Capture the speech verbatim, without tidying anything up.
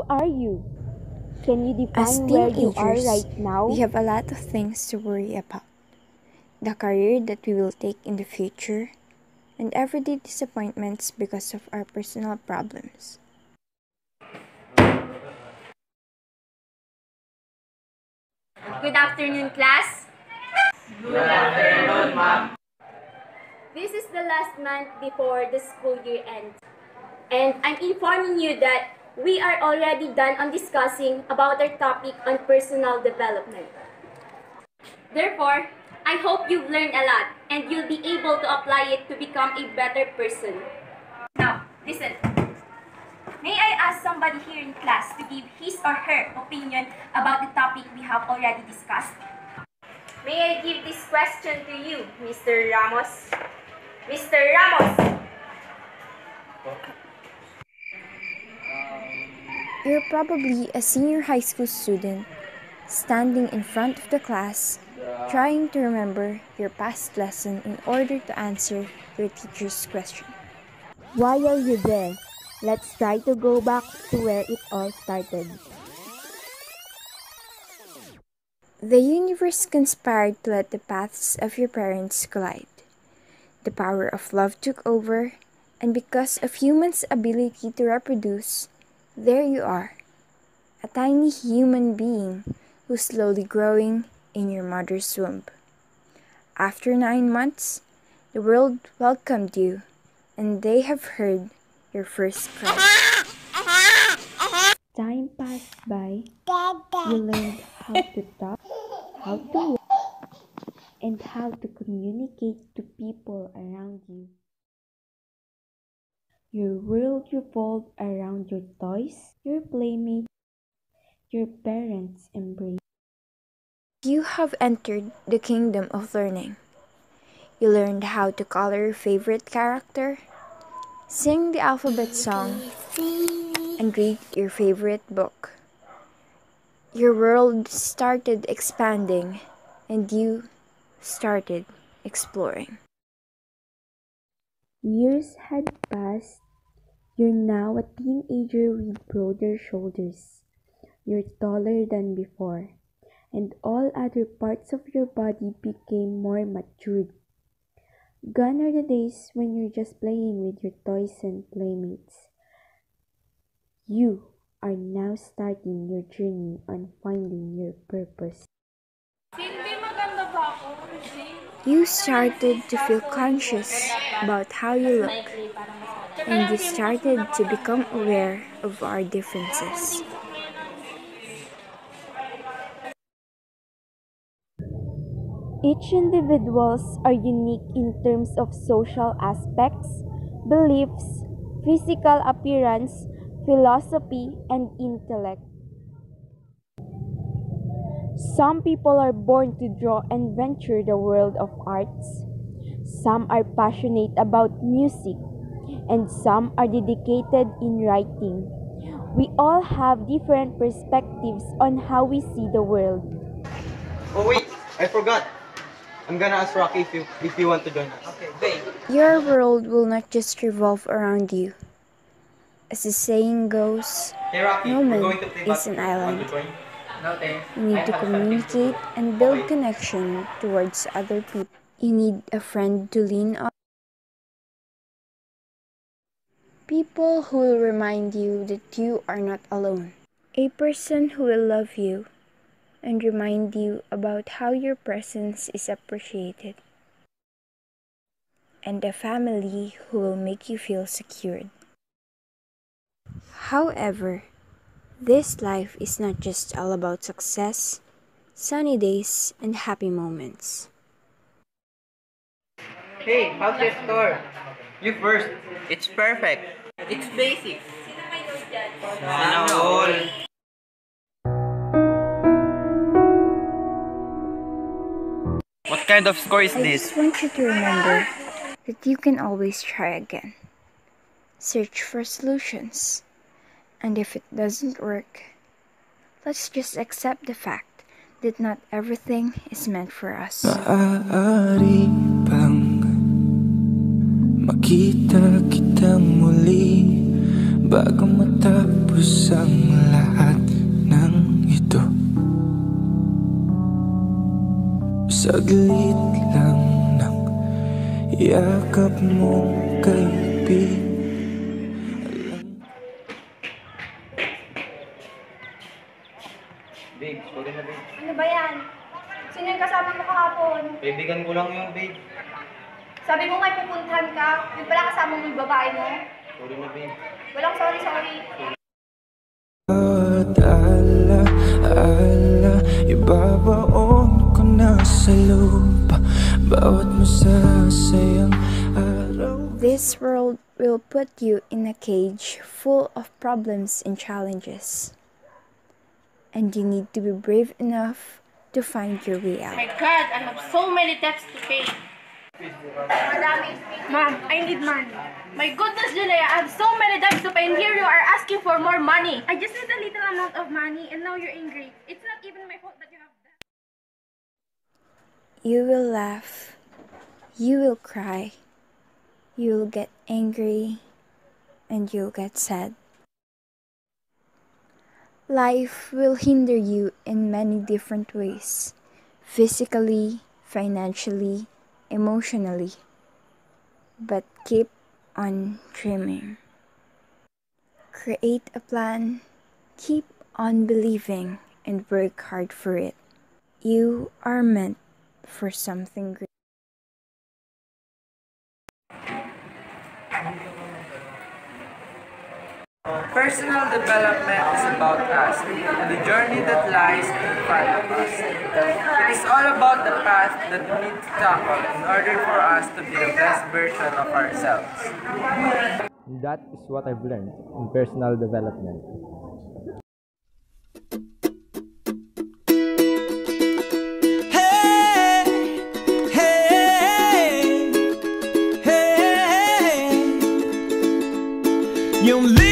are you? Can you As define where you are teenagers, right now? we have a lot of things to worry about. The career that we will take in the future, and everyday disappointments because of our personal problems. Good afternoon, class. This is the last month before the school year ends. And I'm informing you that we are already done on discussing about our topic on personal development. Therefore, I hope you've learned a lot and you'll be able to apply it to become a better person. Now, listen. May I ask somebody here in class to give his or her opinion about the topic we have already discussed? May I give this question to you, Mister Ramos? Mister Ramos! You're probably a senior high school student standing in front of the class, trying to remember your past lesson in order to answer your teacher's question. Why are you there? Let's try to go back to where it all started. The universe conspired to let the paths of your parents collide. The power of love took over, and because of humans' ability to reproduce, there you are, a tiny human being who's slowly growing in your mother's womb. After nine months, the world welcomed you, and they have heard your first cry. Time passed by. You learned how to talk, how to walk, and how to communicate to people around you. Your world revolved around your toys, your playmates, your parents' embrace. You have entered the kingdom of learning. You learned how to color your favorite character, sing the alphabet song, and read your favorite book. Your world started expanding, and you started exploring. Years had passed. You're now a teenager with broader shoulders. You're taller than before, and all other parts of your body became more matured. Gone are the days when you're just playing with your toys and playmates. You are now starting your journey on finding your purpose. You started to feel conscious about how you look, and you started to become aware of our differences. Each individuals are unique in terms of social aspects, beliefs, physical appearance, philosophy, and intellect. Some people are born to draw and venture the world of arts. Some are passionate about music, and some are dedicated in writing. We all have different perspectives on how we see the world. Oh wait, I forgot. I'm gonna ask Rocky if you if you want to join us. Okay, Your world will not just revolve around you. As the saying goes, hey Rocky, no we're man going to play is an basketball. Want island. to join? No thanks. You need to communicate and build connection towards other people. You need a friend to lean on. People who will remind you that you are not alone. A person who will love you and remind you about how your presence is appreciated. And a family who will make you feel secured. However, this life is not just all about success, sunny days, and happy moments. Hey, how's your store? You first. It's perfect. It's basic. Sana all. What kind of score is I this? just want you to remember that you can always try again. Search for solutions. And if it doesn't work, let's just accept the fact that not everything is meant for us. Maaari bang makita kitang muli bago matapos ang lahat ng ito. Saglit lang ng yakap mong kaibigan. Babe, sorry na babe. Ano ba yan? Sino yung kasama mo kahapon? Kaibigan ko lang yung babe. Sabi mo may pupuntahan ka, yung pala kasama mo yung babae mo? Sorry na babe. Walang sorry, sorry. At ala, ala, ibabaon ko na sa lupa bawat masasayang araw. This world will put you in a cage full of problems and challenges. And you need to be brave enough to find your way out. My God, I have so many debts to pay. Madami. Ma'am, I need money. My goodness, Julia, I have so many debts to pay, and here you are asking for more money. I just need a little amount of money and now you're angry. It's not even my fault that you have that. You will laugh. You will cry. You will get angry. And you'll get sad. Life will hinder you in many different ways. Physically, financially, emotionally. But keep on dreaming. Create a plan. Keep on believing and work hard for it. You are meant for something great. Personal development is about us and the journey that lies in front of us. It is all about the path that we need to tackle in order for us to be the best version of ourselves. That is what I've learned in personal development. Yung